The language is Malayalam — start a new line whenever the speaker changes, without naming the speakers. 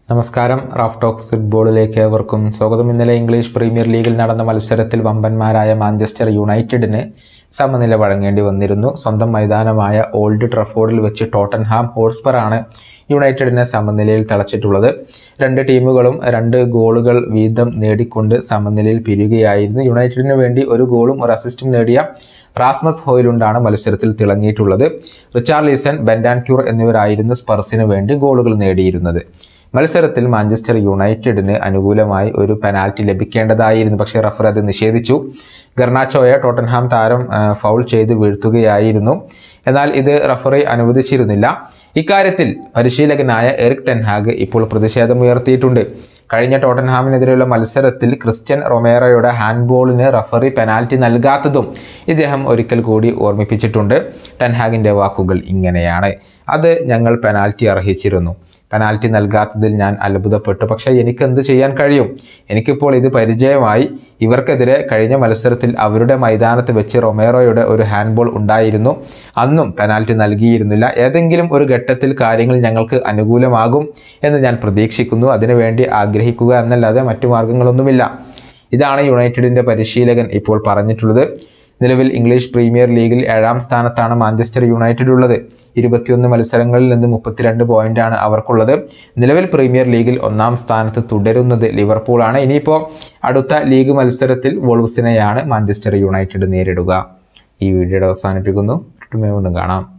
നമസ്കാരം. റാഫ് ടോക്സ് ഫുട്ബോളിലേക്ക് ഏവർക്കും സ്വാഗതം. ഇന്നലെ ഇംഗ്ലീഷ് പ്രീമിയർ ലീഗിൽ നടന്ന മത്സരത്തിൽ വമ്പന്മാരായ മാഞ്ചസ്റ്റർ യുണൈറ്റഡിന് സമനില വഴങ്ങേണ്ടി വന്നിരുന്നു. സ്വന്തം മൈതാനമായ ഓൾഡ് ട്രഫോർഡിൽ വെച്ച് ടോട്ടൻഹാം ഹോട്ട്സ്പർ ആണ് യുണൈറ്റഡിനെ സമനിലയിൽ തളച്ചിട്ടുള്ളത്. രണ്ട് ടീമുകളും 2 ഗോളുകൾ വീതം നേടിക്കൊണ്ട് സമനിലയിൽ പിരിയുകയായിരുന്നു. യുണൈറ്റഡിന് വേണ്ടി ഒരു ഗോളും ഒരു അസിസ്റ്റും നേടിയ റാസ്മസ് ഹോയിലുണ്ടാണ് മത്സരത്തിൽ തിളങ്ങിയിട്ടുള്ളത്. റിച്ചാർലിസൺ, ബെന്റാൻക്യൂർ എന്നിവരായിരുന്നു സ്പർസിന് വേണ്ടി ഗോളുകൾ നേടിയിരുന്നത്. മത്സരത്തിൽ മാഞ്ചസ്റ്റർ യുണൈറ്റഡിന് അനുകൂലമായി ഒരു പെനാൽറ്റി ലഭിക്കേണ്ടതായിരുന്നു, പക്ഷേ റഫറി അത് നിഷേധിച്ചു. ഗർനാച്ചോയെ ടോട്ടൻഹാം താരം ഫൗൾ ചെയ്ത് വീഴ്ത്തുകയായിരുന്നു. എന്നാൽ ഇത് റഫറി അനുവദിച്ചിരുന്നില്ല. ഇക്കാര്യത്തിൽ പരിശീലകനായ എറിക് ടെൻ ഹാഗ് ഇപ്പോൾ പ്രതിഷേധമുയർത്തിയിട്ടുണ്ട്. കഴിഞ്ഞ ടോട്ടൻഹാമിനെതിരെയുള്ള മത്സരത്തിൽ ക്രിസ്ത്യൻ റൊമേറോയുടെ ഹാൻഡ്ബോളിന് റഫറി പെനാൽറ്റി നൽകാത്തതും ഇദ്ദേഹം ഒരിക്കൽ കൂടി ഓർമ്മിപ്പിച്ചിട്ടുണ്ട്. ടെൻ ഹാഗിൻ്റെ വാക്കുകൾ ഇങ്ങനെയാണ്: അത് ഞങ്ങൾ പെനാൽറ്റി അർഹിച്ചിരുന്നു. പെനാൽറ്റി നൽകാത്തതിൽ ഞാൻ അത്ഭുതപ്പെട്ടു. പക്ഷേ എനിക്കെന്ത് ചെയ്യാൻ കഴിയും? എനിക്കിപ്പോൾ ഇത് പരിചയമായി. ഇവർക്കെതിരെ കഴിഞ്ഞ മത്സരത്തിൽ അവരുടെ മൈതാനത്ത് വെച്ച് റൊമേറോയുടെ ഒരു ഹാൻഡ്ബോൾ ഉണ്ടായിരുന്നു. അന്നും പെനാൽറ്റി നൽകിയിരുന്നില്ല. ഏതെങ്കിലും ഒരു ഘട്ടത്തിൽ കാര്യങ്ങൾ ഞങ്ങൾക്ക് അനുകൂലമാകും എന്ന് ഞാൻ പ്രതീക്ഷിക്കുന്നു. അതിനുവേണ്ടി ആഗ്രഹിക്കുക എന്നല്ലാതെ മറ്റു മാർഗങ്ങളൊന്നുമില്ല. ഇതാണ് യുണൈറ്റഡിൻ്റെ പരിശീലകൻ ഇപ്പോൾ പറഞ്ഞിട്ടുള്ളത്. നിലവിൽ ഇംഗ്ലീഷ് പ്രീമിയർ ലീഗിൽ 7ാം സ്ഥാനത്താണ് മാഞ്ചസ്റ്റർ യുണൈറ്റഡ് ഉള്ളത്. 21 മത്സരങ്ങളിൽ നിന്ന് 32 പോയിന്റാണ് അവർക്കുള്ളത്. നിലവിൽ പ്രീമിയർ ലീഗിൽ 1ാം സ്ഥാനത്ത് തുടരുന്നത് ലിവർപൂളാണ്. ഇനിയിപ്പോൾ അടുത്ത ലീഗ് മത്സരത്തിൽ വോൾവ്സിനെയാണ് മാഞ്ചസ്റ്റർ യുണൈറ്റഡ് നേരിടുക. ഈ വീഡിയോയുടെ അവസാനിപ്പിക്കുന്നു. വീണ്ടും കാണാം.